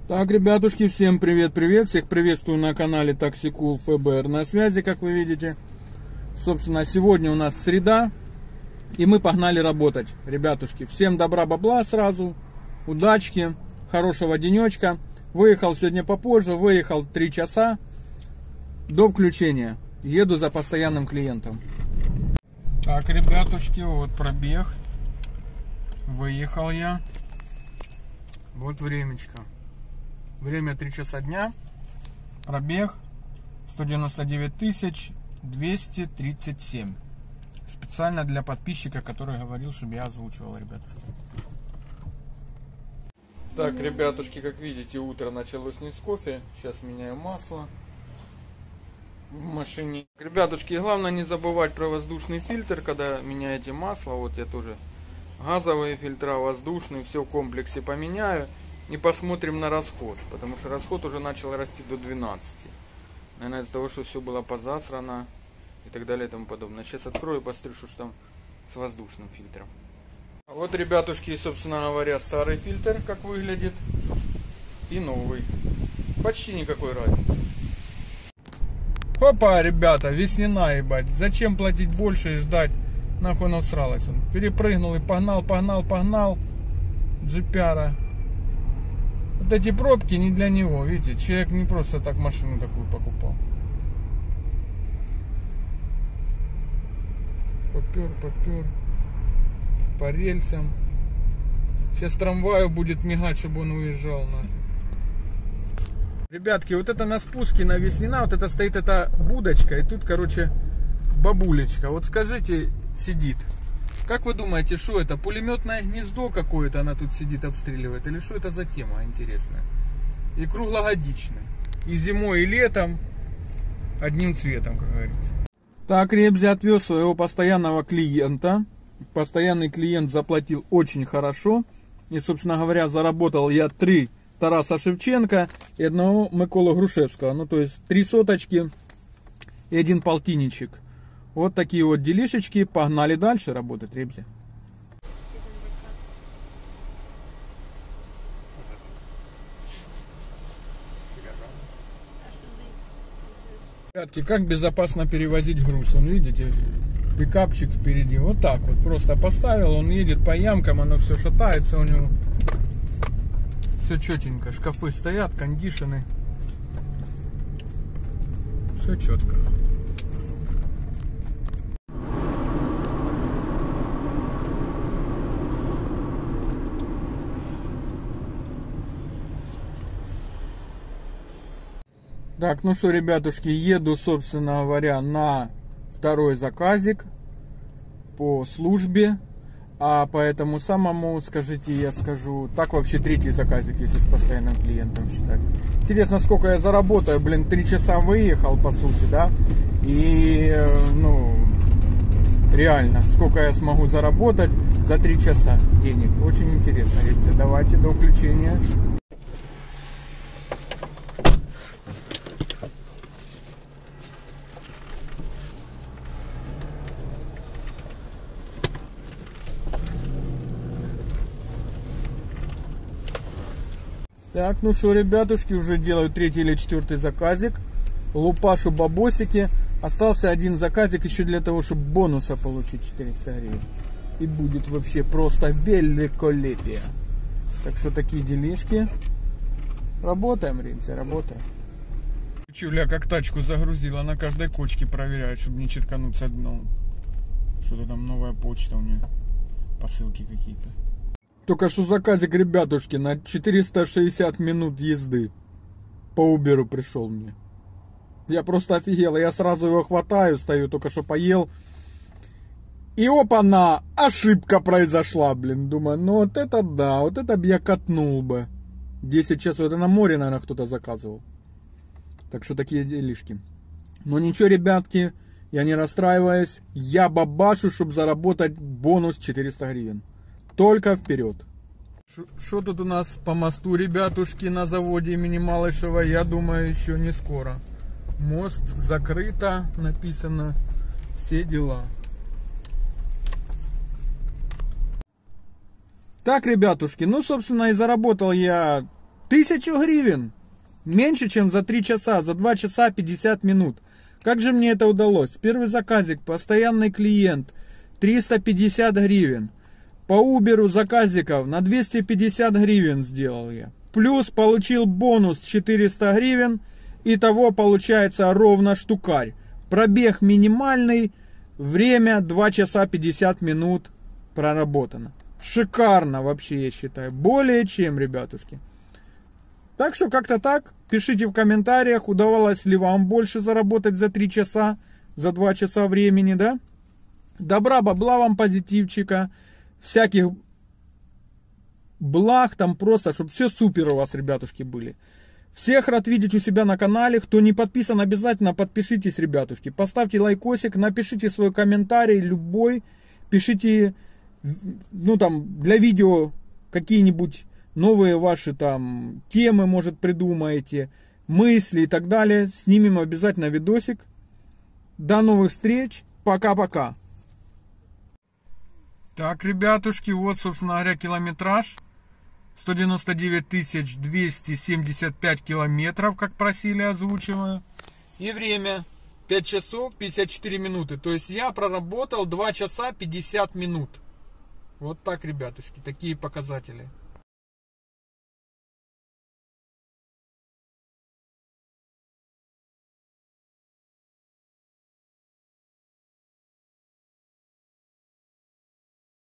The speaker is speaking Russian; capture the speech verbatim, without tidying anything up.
Так, ребятушки, всем привет-привет. Всех приветствую на канале Taxi-Cool эф бэ эр на связи, как вы видите. Собственно, сегодня у нас среда, и мы погнали работать. Ребятушки, всем добра, бабла сразу, удачки, хорошего денечка. Выехал сегодня попозже, выехал три часа до включения. Еду за постоянным клиентом. Так, ребятушки, вот пробег. Выехал я. Вот времечко. Время три часа дня. Пробег сто девяносто девять тысяч двести тридцать семь. Специально для подписчика, который говорил, чтобы я озвучивал, ребятушки. Так, ребятушки, как видите, утро началось не с кофе. Сейчас меняю масло в машине. Ребятушки, главное не забывать про воздушный фильтр, когда меняете масло. Вот я тоже газовые фильтра, воздушные, все в комплексе поменяю. И посмотрим на расход, потому что расход уже начал расти до двенадцати. Наверное, из-за того, что все было позасрано и так далее и тому подобное. Сейчас открою и посмотрю, что там с воздушным фильтром. Вот, ребятушки, собственно говоря, старый фильтр, как выглядит, и новый. Почти никакой разницы. Опа, ребята, весна, ебать. Зачем платить больше и ждать? Нахуй насралась он. Перепрыгнул и погнал, погнал, погнал. Джипяра. Вот эти пробки не для него, видите, человек не просто так машину такую покупал. Попер, попер. По рельсам. Сейчас трамваю будет мигать, чтобы он уезжал. Нафиг. Ребятки, вот это на спуске на Веснина, вот это стоит эта будочка, и тут, короче, бабулечка. Вот скажите, сидит. Как вы думаете, что это? Пулеметное гнездо какое-то она тут сидит, обстреливает? Или что это за тема интересная? И круглогодичная. И зимой, и летом одним цветом, как говорится. Так, Ребзи отвез своего постоянного клиента. Постоянный клиент заплатил очень хорошо. И, собственно говоря, заработал я три Тараса Шевченко и одного Миколу Грушевского. Ну, то есть три соточки и один полтинничек. Вот такие вот делишечки. Погнали дальше работать, Ребзи. Ребятки, как безопасно перевозить груз? Вон, видите, пикапчик впереди. Вот так вот. Просто поставил, он едет по ямкам, оно все шатается у него. Все четенько. Шкафы стоят, кондишены. Все четко. Так, ну что, ребятушки, еду, собственно говоря, на второй заказик по службе. А по этому самому, скажите, я скажу, так вообще третий заказик, если с постоянным клиентом считать. Интересно, сколько я заработаю, блин, три часа выехал, по сути, да? И, ну, реально, сколько я смогу заработать за три часа денег. Очень интересно, ребята. Давайте до включения. Так, ну что, ребятушки, уже делаю третий или четвертый заказик. Лупашу бабосики. Остался один заказик еще для того, чтобы бонуса получить четыреста гривен. И будет вообще просто великолепие. Так что такие делишки. Работаем, ребята, работаем. Чуля как тачку загрузила, на каждой кочке проверяет, чтобы не черкануться дном. Что-то там новая почта у нее. Посылки какие-то. Только что заказик, ребятушки, на четыреста шестьдесят минут езды. По Уберу пришел мне. Я просто офигел. Я сразу его хватаю, стою, только что поел. И опа-на! Ошибка произошла, блин. Думаю, ну вот это да, вот это бы я катнул бы. десять часов, это на море, наверное, кто-то заказывал. Так что такие делишки. Но ничего, ребятки, я не расстраиваюсь. Я бабашу, чтобы заработать бонус четыреста гривен. Только вперед. Что тут у нас по мосту, ребятушки, на заводе имени Малышева? Я думаю, еще не скоро. Мост закрыто, написано, все дела. Так, ребятушки, ну, собственно, и заработал я Тысячу гривен. Меньше, чем за три часа, за два часа пятьдесят минут. Как же мне это удалось? Первый заказик, постоянный клиент, триста пятьдесят гривен. По Uber заказиков на двести пятьдесят гривен сделал я. Плюс получил бонус четыреста гривен. Итого получается ровно штукарь. Пробег минимальный. Время два часа пятьдесят минут проработано. Шикарно вообще, я считаю. Более чем, ребятушки. Так что как-то так. Пишите в комментариях, удавалось ли вам больше заработать за три часа, за два часа времени, да? Добра, бабла вам, позитивчика. Всяких благ там просто, чтобы все супер у вас, ребятушки, были. Всех рад видеть у себя на канале. Кто не подписан, обязательно подпишитесь, ребятушки. Поставьте лайкосик, напишите свой комментарий, любой. Пишите, ну там, для видео какие-нибудь новые ваши там темы, может, придумаете, мысли и так далее. Снимем обязательно видосик. До новых встреч. Пока-пока. Так, ребятушки, вот, собственно говоря, километраж. сто девяносто девять тысяч двести семьдесят пять километров, как просили, озвучиваю. И время пять часов пятьдесят четыре минуты. То есть я проработал два часа пятьдесят минут. Вот так, ребятушки, такие показатели.